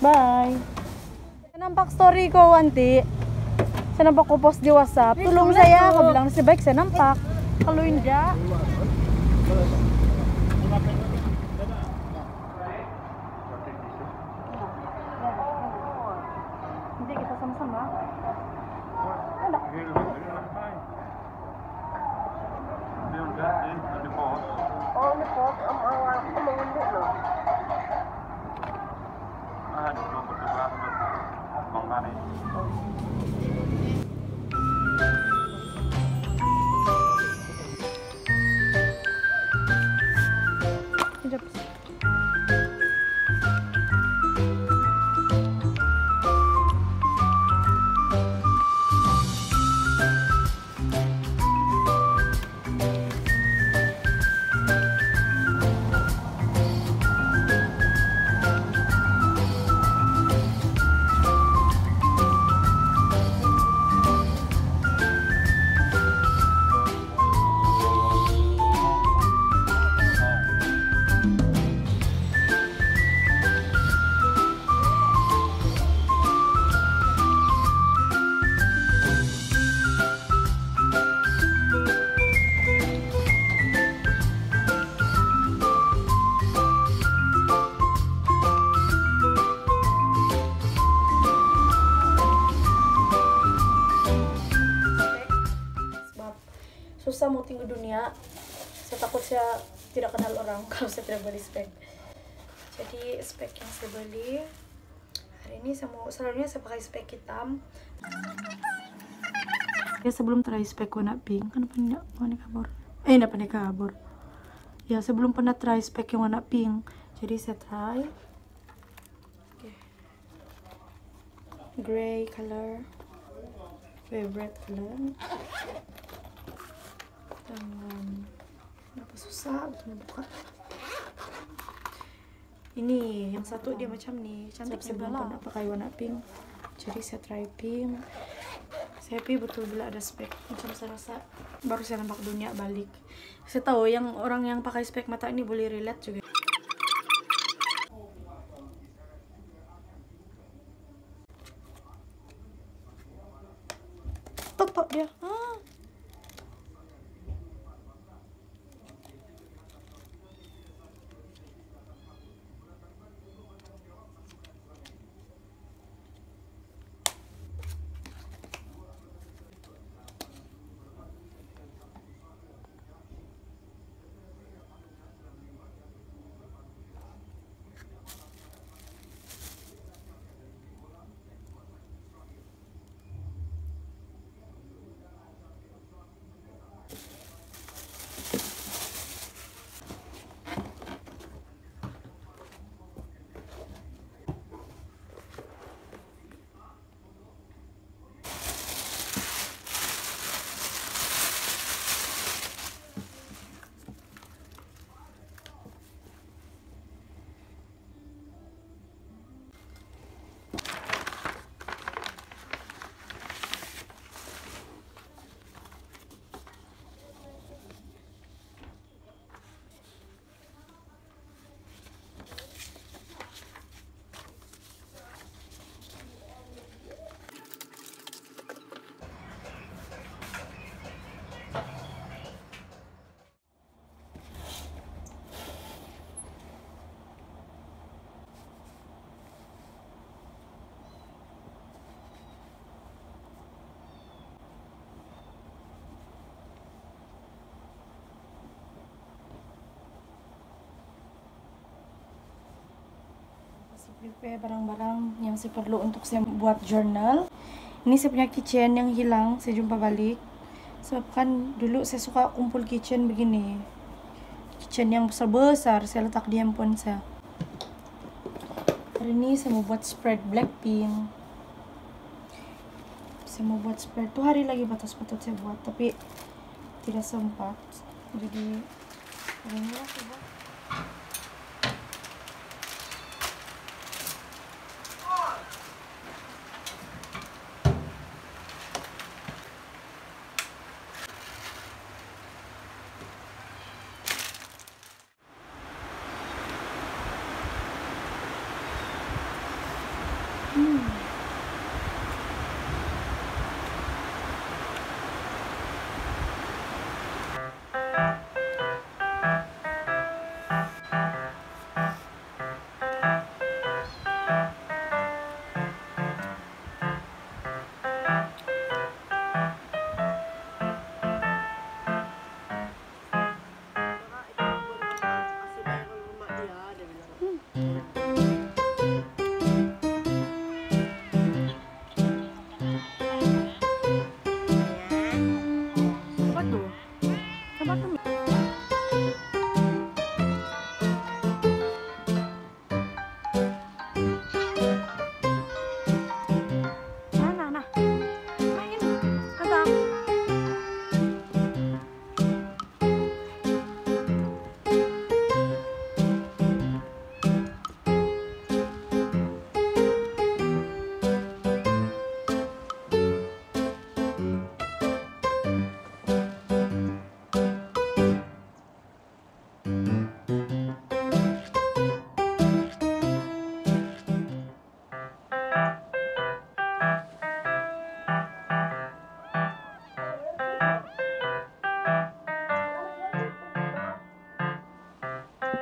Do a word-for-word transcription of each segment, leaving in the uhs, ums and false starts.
Bye. Nampak story ko, Auntie. Saya nampak ko post di WhatsApp. Tulong saya, kabilang si baik saya nampak. Kalau tidak, nanti kita sama-sama. Ada. Oh, ini pos. Om awal aku mengundur loh. Ah, itu betul-betul Bang Tani. Susah mau tinggal dunia. Saya takut saya tidak kenal orang kalau saya tidak beli spek. Jadi spek yang saya beli hari ini, saya mau, selalunya saya pakai spek hitam. Ya sebelum try spek warna pink, kan pernah warna kabur. Eh, enggak pernah kabur. Ya sebelum pernah try spek yang warna pink. Jadi saya try okay. Gray color, favorite color. Dan kenapa susah betul buka. Ini yang satu dia macam nih, cantik juga lah. Pernah pakai warna pink, jadi saya try pink. Saya happy betul bila ada spek. Macam saya rasa baru saya nampak dunia balik. Saya tahu yang orang yang pakai spek mata ini boleh relate juga. Tok tok dia. Ah. Prepare barang-barang yang saya perlu untuk saya buat journal. Ini saya punya kitchen yang hilang, saya jumpa balik. Sebab kan dulu saya suka kumpul kitchen begini. Kitchen yang besar-besar, saya letak di handphone saya. Hari ini saya mau buat spread Blackpink. Saya mau buat spread, tuh hari lagi batas-batas saya buat, tapi tidak sempat. Jadi hari ini lah saya buat.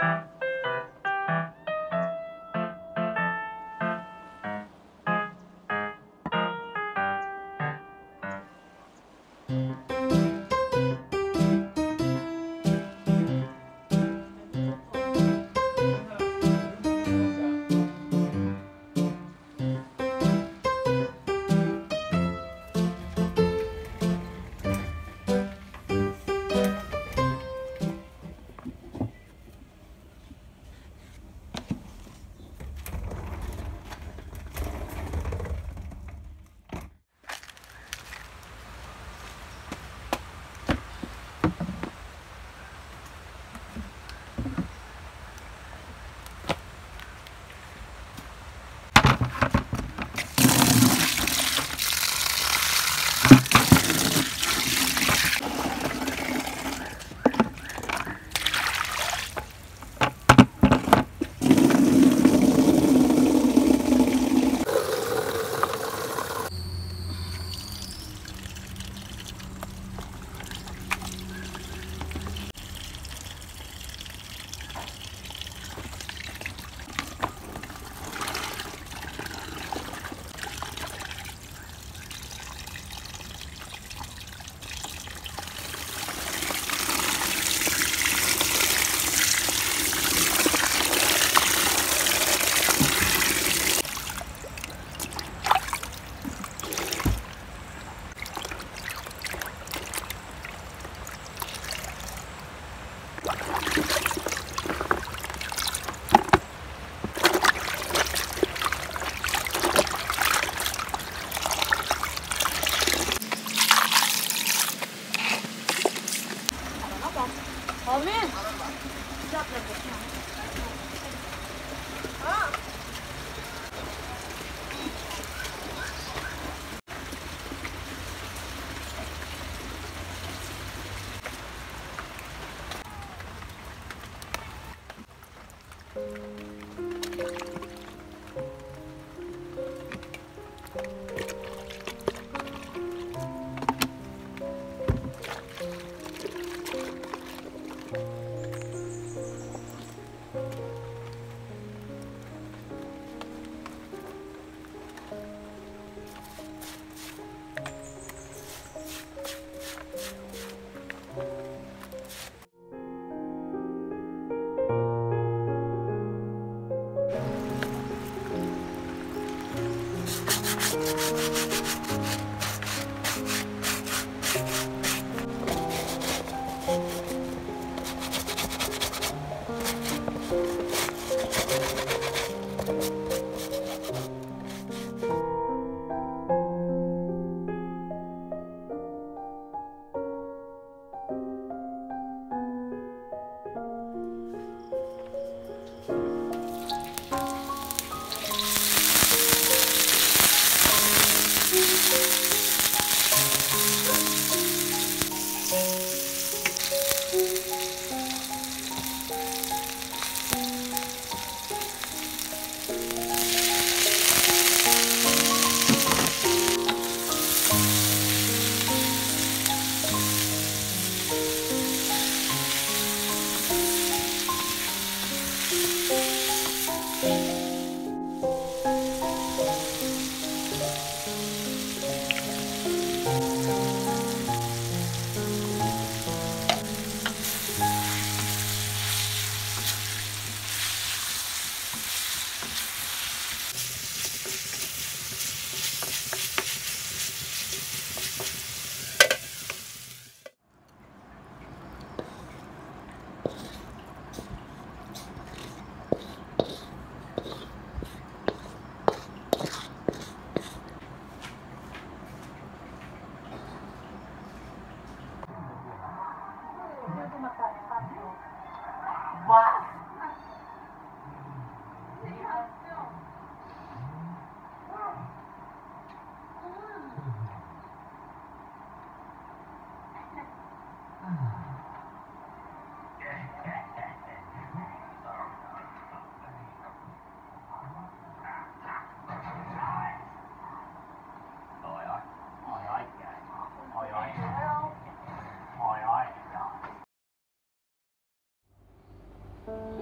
Oi, oi.